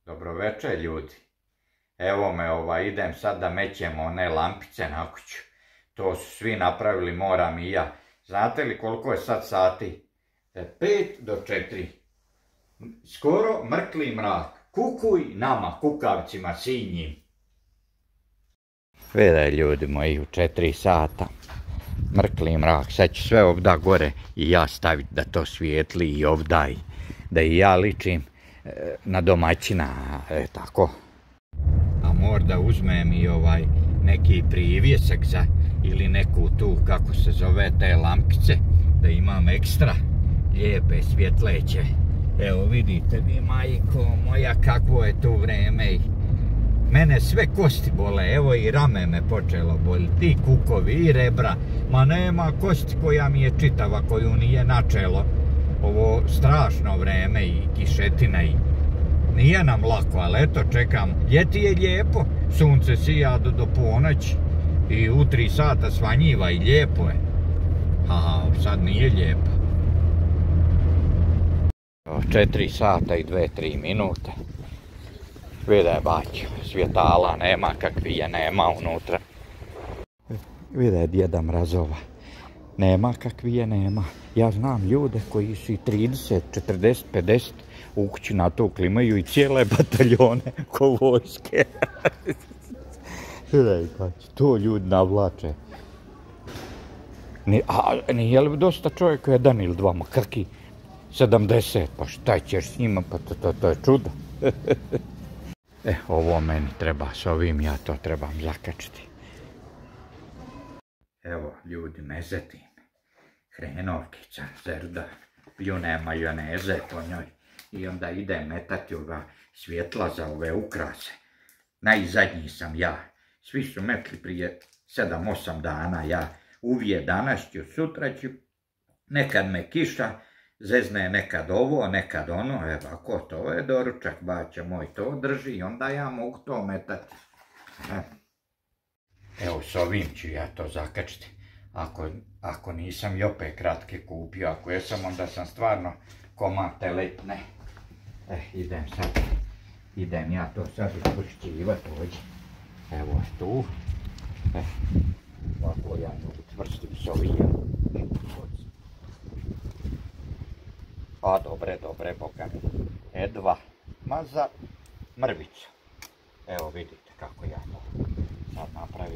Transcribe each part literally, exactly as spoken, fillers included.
Dobro večer, ljudi. Evo me, ovaj, idem sad da mećemo one lampice na kuću. To su svi napravili, moram i ja. Znate li koliko je sad sati? Pet do četiri. Skoro mrkli mrak. Kukuj nama, kukavcima sinjim. Vedaj, ljudi moji, u četiri sata. Mrkli mrak. Sad ću sve ovda gore i ja staviti da to svijetli i ovdaj. Da i ja ličim na domaćina, e, tako. A možda uzmem i ovaj neki privjesak za, ili neku tu, kako se zove, te lampice, da imam ekstra lijepe, svjetleće. Evo vidite vi, majko moja, kakvo je tu vreme. Mene sve kosti bole, evo i rame me počelo boliti, i kukovi, i rebra. Ma nema kosti koja mi je čitava, koju nije načelo. Ovo strašno vreme i kišetina i nije nam lako, ali eto čekam. Ljeti je lijepo, sunce sija do, do ponoći i u tri sata svanjiva i lijepo je. Aha, sad nije lijepo. Četiri sata i dve, tri minute. Vidaj, baću, svjetala nema, kakvi je nema unutra. Vidaj, djeda Mrazova. Nema kakvi je nema. Ja znam ljude koji su i trideset, četrdeset, pedeset u kući natukli, imaju i cijele bataljone ko vojske. Vidaj, to ljudi navlače. Ni, a nije li dosta čovjeka jedan ili dva, ma kakvi sedamdeset, pa šta ćeš s njima, pa to, to, to je čudo. E, ovo meni treba, s ovim ja to trebam zakačiti. Evo, ljudi, mezetim. Hrenovkica, zerda, pljune majoneze po njoj. I onda idem metati ova svjetla za ove ukrase. Najzadnji sam ja. Svi su metli prije sedam osam dana. Ja uvije danas ću, sutra ću. Nekad me kiša zezne, nekad ovo, nekad ono. Evo, ako to je doručak, baća moj, to drži i onda ja mogu to metati. Evo, s ovim ću ja to zakačiti. Ako, ako nisam i opet kratke kupio, ako jesam, onda sam stvarno komate letne. E, idem sad, idem ja to sad učvršćivat ovdje. Evo je tu. E, ovako ja to učvrstim s ovim. A, dobre, dobre, boga mi. E, dva. Maza, mrvica. Evo vidite kako ja to sad napravim.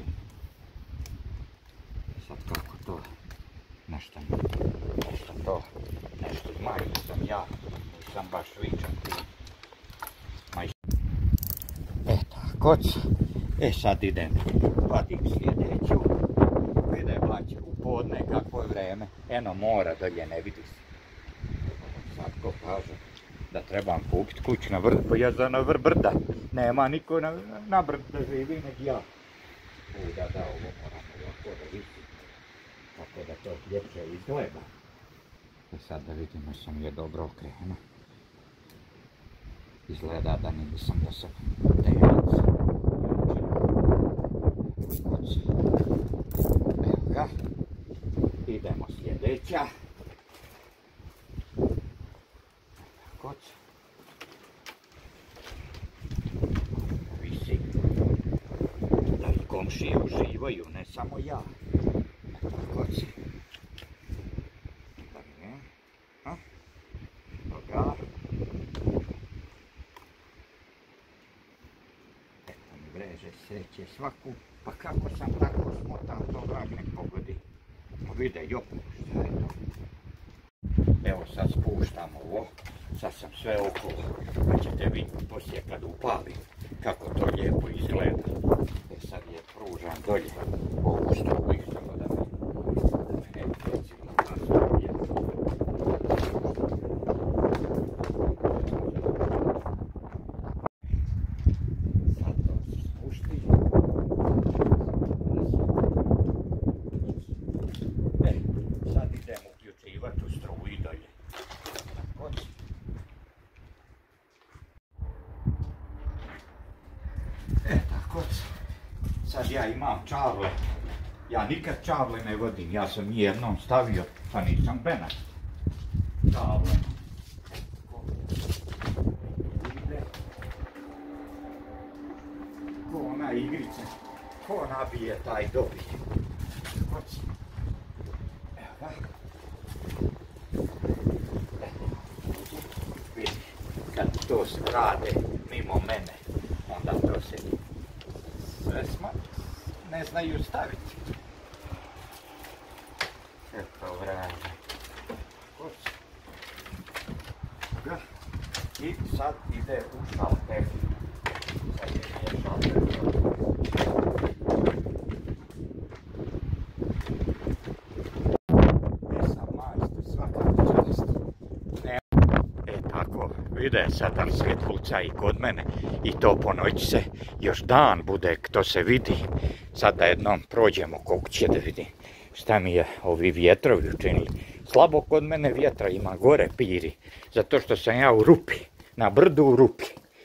Sad kako to, nešto, nešto to, nešto ima, nisam ja, nisam baš vičan ti. E tako, e sad idem, vadim sljedeću, vidaj baće u podne kakvo je vreme, eno mora dolje ne vidi se. Sad ko kaže da trebam kupiti kuću na vrd, pa ja za na vrh brda, nema niko na, na brd da živi nek ja. U da da, ovo moram ovako da vidim. Tako da to ljepše izgleda. I sad da vidimo sam je dobro okrenuo. Izgleda da nisam da se tejac. Evo ga. Idemo sljedeća. Tako. Visi. Da i komšije uživaju, ne samo ja. Tako će. Toga. Eto mi vreže sreće svaku. Pa kako sam tako smotan, to vrag nek pogodi. Pa vide i opet šta je to. Evo sad spuštam ovo. Sad sam sve okolo. Pa ćete vidjeti poslije kad upalim kako to lijepo izgleda. E sad je pružam dolje ovu struju samo da me ne recimo ta struja. Sad to se spušti. E, sad idem uključivati u struju dolje. E, tako. Sad ja imam čavle. Ja nikad čavle ne vodim. Ja sam nijednom stavio, pa nisam penat. Čavle. igrice. Ko nabije taj dobije. Hoći. Evo ga. Vidi, kad to rade mimo mene, onda to se sve smo ne znaju staviti. Eto vreme. Hoći. Ga. I sad ide u šalter. Sad ide šalter. Jesam majstor, svaka čast. E tako, vide sad tam svjetluca i kod mene. I to po noći se još dan bude, to se vidi. Sad da jednom prođemo koliko će da vidim šta mi je ovi vjetrovi učinili. Slabo kod mene vjetra ima, gore piri. Zato što sam ja u rupi. Na brdu u rupi.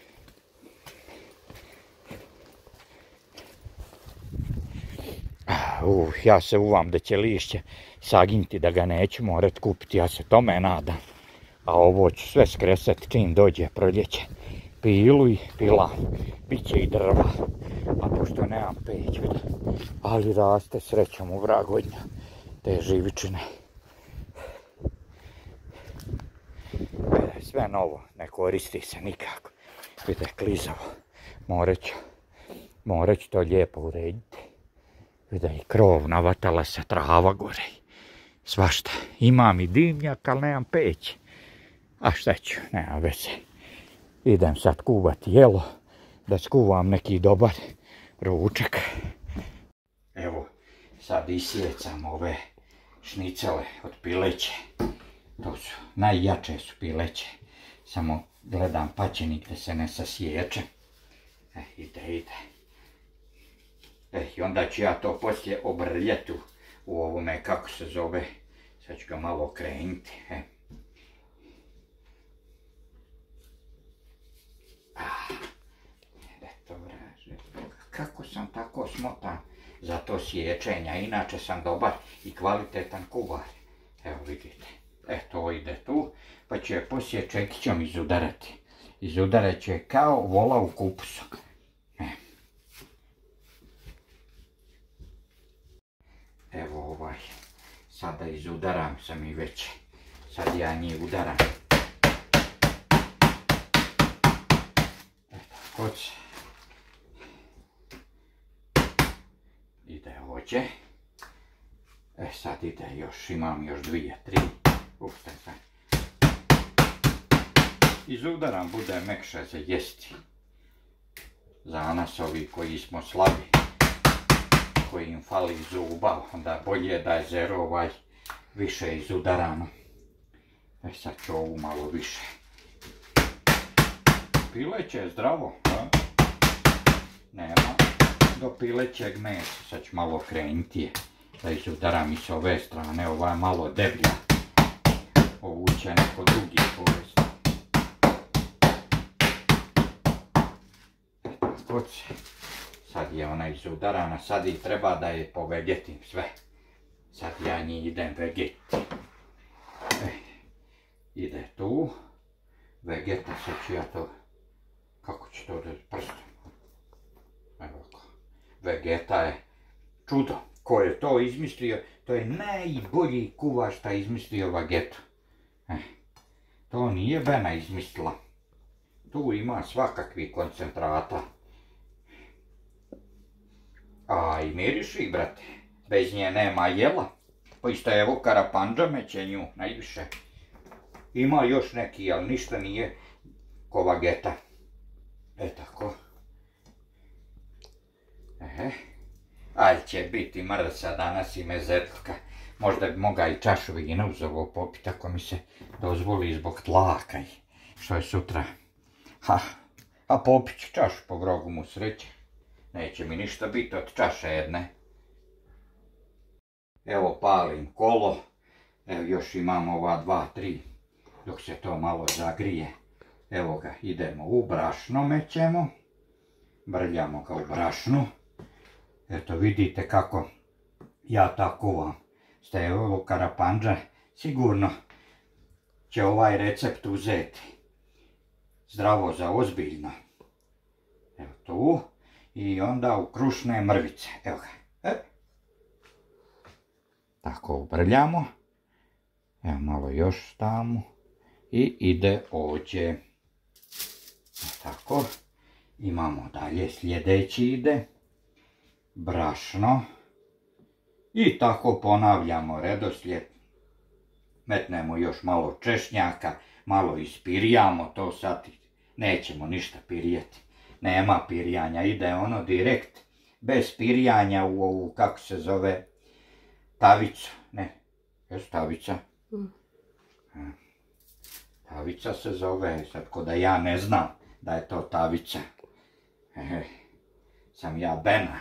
Uh, ja se uvam da će lišće saginti, da ga neću morat kupiti. Ja se tome nadam. A ovo ću sve skresati čim dođe proljeće. Pilu i pila. Biće i drva. A pošto nemam peć, ali raste srećom u vragodnja te živičine. Sve novo, ne koristi se nikako. Vidite, klizavo. Morat ću, morat ću to lijepo urediti. Vidite, i krov navatala se, trava gore. Svašta. Imam i dimnjak, ali nemam peć. A šta ću, nema veze. Idem sad kuvati jelo, da skuvam neki dobar ručak. Evo, sad isjecam ove šnicele od pileće. To su, najjače su pileće. Samo gledam paćenik da se ne sasječe. E, ide, ide. E, i onda ću ja to poslije obrljati u ovome, kako se zove. Sad ću ga malo okrenuti. E. Ah, eto vraže. Kako sam tako smotan za to sječenja. Inače sam dobar i kvalitetan kuvar. Evo vidite. E, to ide tu, pa ću je poslije čekićom izudarati. Izudarat će kao vola u kupusu. E. Evo ovaj, sada izudaram sam i već. Sad ja njih udaram. Eto, hoć. Ide ovdje. E, sad ide još, imam još dvije, tri. Uf, tako. Izudaram, bude mekše za jesti. Za nas ovi koji smo slabi, koji im fali zuba, onda bolje da je zero ovaj više izudarano. E sad ću ovu malo više. Pileće je zdravo, a? Nema do pilećeg mesa, sad ću malo krenuti je. Da izudaram i s ove strane, ova je malo deblja. Ovu će neko drugi povesti. Eto, sad je ona izudarana, sad i treba da je povegetim sve. Sad ja njih idem vegeti. E, ide tu. Vegeta, sad ću ja to, kako ću to da prstom. Evo ko. Vegeta je čudo. Ko je to izmislio, to je najbolji kuvar šta je izmislio vegetu. Eh, to nije Bena izmislila. Tu ima svakakvih koncentrata. A i miriši, brate. Bez nje nema jela. Pa isto evo karapandža meće nju najviše. Ima još neki, ali ništa nije ko vegeta. E tako. Ehe. Ali će biti mrsa danas i mezetka. Možda bi mogao i čašu vina uz ovo popiti ako mi se dozvoli zbog tlaka i što je sutra. Ha, a popit ću čašu po grogu mu sreće. Neće mi ništa biti od čaše jedne. Evo palim kolo. Evo još imam ova dva, tri. Dok se to malo zagrije. Evo ga, idemo u brašno mećemo. Brljamo ga u brašnu. Eto vidite kako ja tako kuvam. Ste evo karapandža, sigurno će ovaj recept uzeti. Zdravo za ozbiljno. Evo tu. i onda u krušne mrvice. Evo ga. E. Tako ubrljamo. Evo malo još stavimo. I ide ovdje. Tako. Imamo dalje, sljedeći ide. Brašno. I tako ponavljamo redoslijed. Metnemo još malo češnjaka, malo ispirijamo to sad. Nećemo ništa pirijeti. Nema pirijanja, ide ono direkt. Bez pirijanja u ovu, kako se zove, tavicu. Ne, jes tavica? Mm. Tavica se zove, sad ko da ja ne znam da je to tavica. E, sam ja Bena.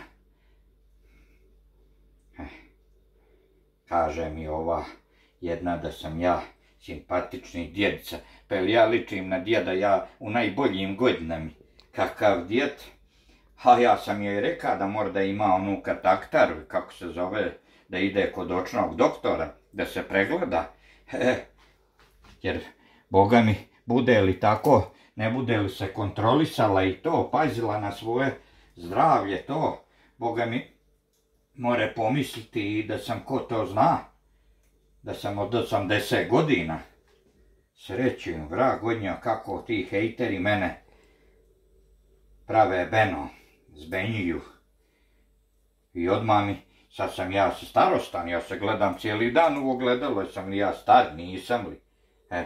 E, kaže mi ova jedna da sam ja simpatični djedica. Pa ja ličim na djeda, ja u najboljim godinama. Kakav djed? A ja sam joj rekao da mora da ima onu kataktar, kako se zove, da ide kod očnog doktora, da se pregleda. E, jer, Boga mi, bude li tako, ne bude li se kontrolisala i to, pazila na svoje zdravlje, to, Boga mi, more pomisliti i da sam ko to zna, da sam od osamdeset godina. Sreći, vrag odnio kako ti hejteri mene prave Beno, zbenjuju. I odmah mi, sad sam ja starostan, ja se gledam cijeli dan u ogledalo, sam li ja star, nisam li. E,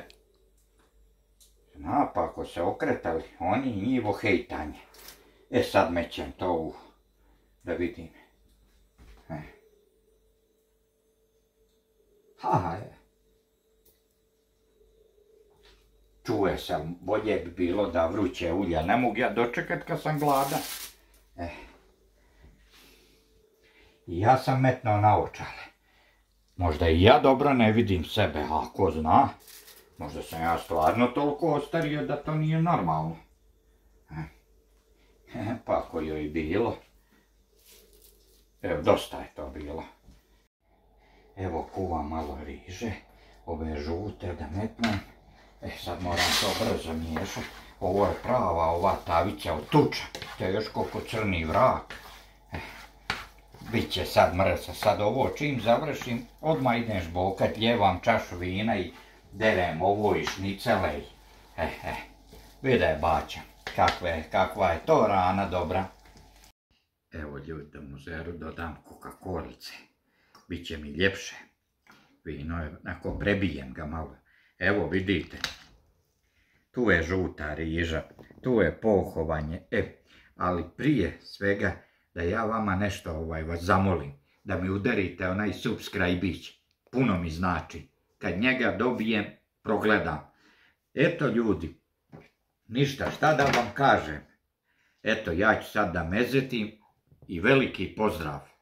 napako se okretali, oni i njivo hejtanje. E sad mećem to u, da vidim. E. Ha, je. Čuje sam, bolje bi bilo da vruće ulja, ne mogu ja dočekat kad sam gladan. E. I ja sam metnuo naočale. Možda i ja dobro ne vidim sebe, a ko zna. Možda sam ja stvarno toliko ostario da to nije normalno. E, pa ako joj bilo. Evo, dosta je to bilo. Evo, kuvam malo riže. Ove žute da metnem. E, sad moram to brzo miješati. Ovo je prava ova tavica od tuča. To je još koliko crni vrak. E, Biće sad mrsa. Sad ovo čim završim, odmah idem žbokat, ljevam čašu vina i derem ovo i šnicele. E, e, vide bača. Kakve, kakva je to rana dobra. Evo ljudi, da mu zeru dodam Coca-Colice. Biće mi ljepše. Vino je, ako prebijem ga malo. Evo vidite. Tu je žuta riža. Tu je pohovanje. E, ali prije svega da ja vama nešto ovaj vas zamolim. Da mi udarite onaj subscribe-ić. Puno mi znači. Kad njega dobijem, progledam. Eto ljudi. Ništa, šta da vam kažem? Eto, ja ću sad da mezetim i veliki pozdrav.